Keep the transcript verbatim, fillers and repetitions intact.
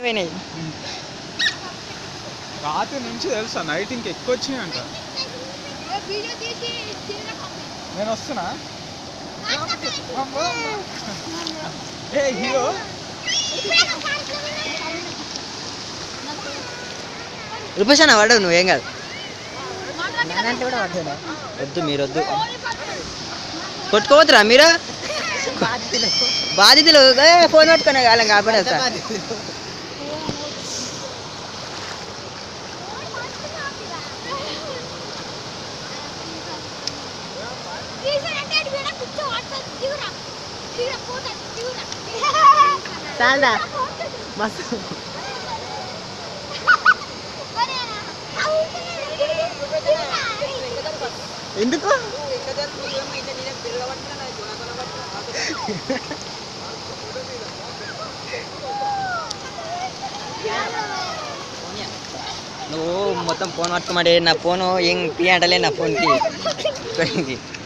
రాత్రి నుంచి తెలుసా నైట్ ఇంక ఎక్కువ వచ్చినాయి అంట. నేను వస్తున్నా. ఏ హీరో రూపేష్ వాడు నువ్వేం కాదు వద్దు మీరు వద్దు కొట్టుకోవద్దురా మీరు బాధితులు ఫోన్ పట్టుకునే కాలం కాకుండా చాలదా మస్తు ఎందుకు నువ్వు మొత్తం ఫోన్ పట్టుకోమంటే నా ఫోను ఏం పీ అంటలే నా ఫోన్కి